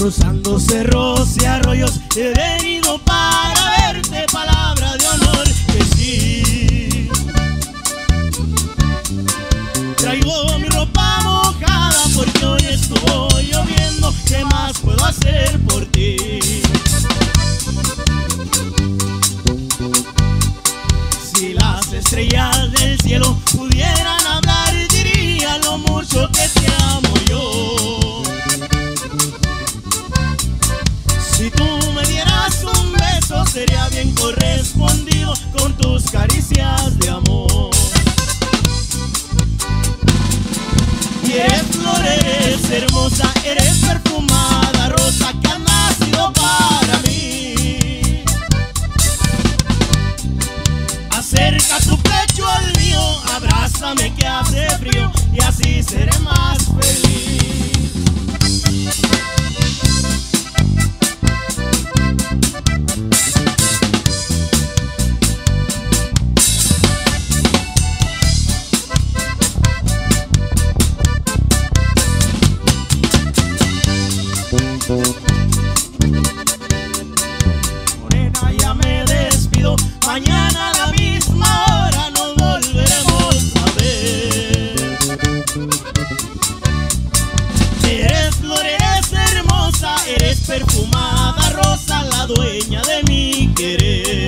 cruzando cerros y arroyos, he venido para verte, palabra de honor que sí. Traigo mi ropa mojada porque hoy estuvo lloviendo, ¿qué más puedo hacer por ti? Si las estrellas del cielo pudieran hablar, diría lo mucho que te amo yo. Si tú me dieras un beso, sería bien correspondido con tus caricias de amor. Y eres flor, eres hermosa, eres perfumada rosa que ha nacido para mí. Acerca tu pecho al mío, abrázame que hace frío y así seré más feliz. Morena, ya me despido, mañana a la misma hora nos volveremos a ver. Eres flor, eres hermosa, eres perfumada rosa, la dueña de mi querer.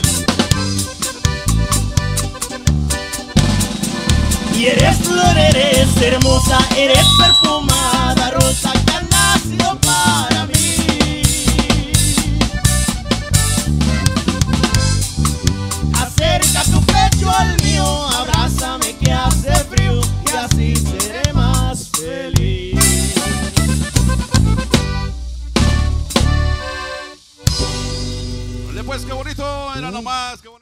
Y eres flor, eres hermosa, eres perfumada rosa que ha nacido para mí. Acerca tu pecho al mío, abrázame que hace frío y así seré más feliz. Oye, pues qué bonito, era nomás, qué bonito.